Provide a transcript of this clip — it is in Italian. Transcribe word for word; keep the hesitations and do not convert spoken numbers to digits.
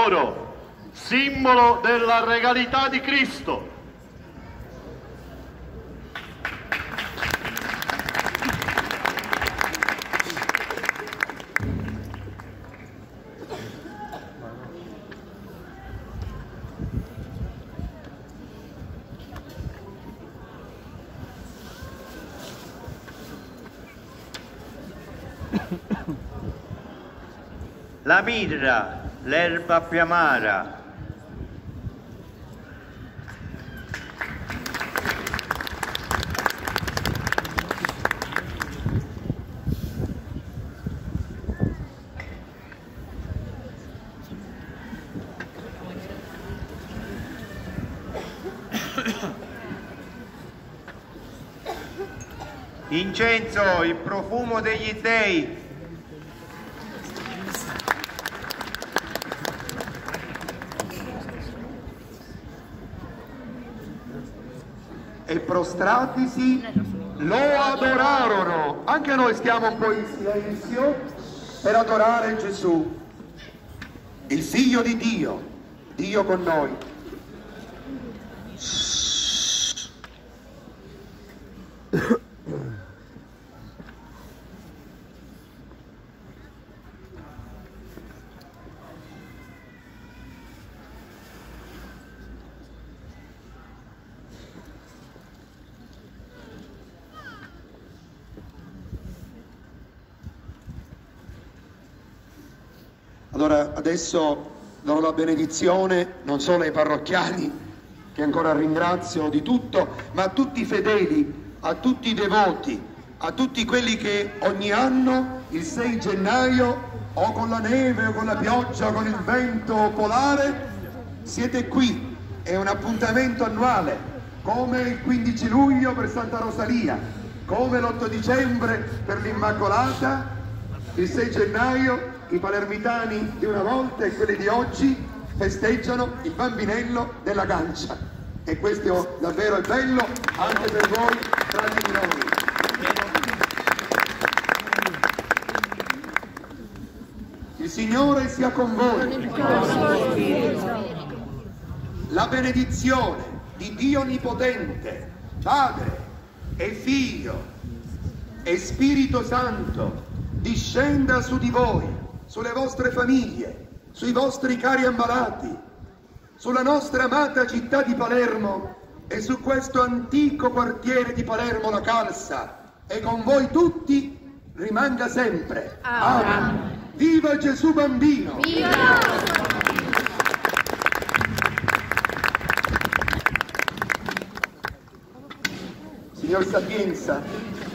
d'oro, simbolo della regalità di Cristo. La mirra, l'erba più amara. Incenso, il profumo degli dei. E prostratisi lo adorarono. Anche noi stiamo un po' in silenzio per adorare Gesù, il Figlio di Dio, Dio con noi. Allora adesso darò la benedizione non solo ai parrocchiani, che ancora ringrazio di tutto, ma a tutti i fedeli, a tutti i devoti, a tutti quelli che ogni anno il sei gennaio o con la neve o con la pioggia o con il vento polare siete qui. È un appuntamento annuale, come il quindici luglio per Santa Rosalia, come l'otto dicembre per l'Immacolata, il sei gennaio i palermitani di una volta e quelli di oggi festeggiano il bambinello della Gancia, e questo davvero è bello anche per voi frati minori. Il Signore sia con voi. La benedizione di Dio Onnipotente, Padre e Figlio e Spirito Santo discenda su di voi, sulle vostre famiglie, sui vostri cari ammalati, sulla nostra amata città di Palermo e su questo antico quartiere di Palermo, la Calza, e con voi tutti rimanga sempre. Amen. Amen. Viva Gesù Bambino! Viva! Signor Sapienza,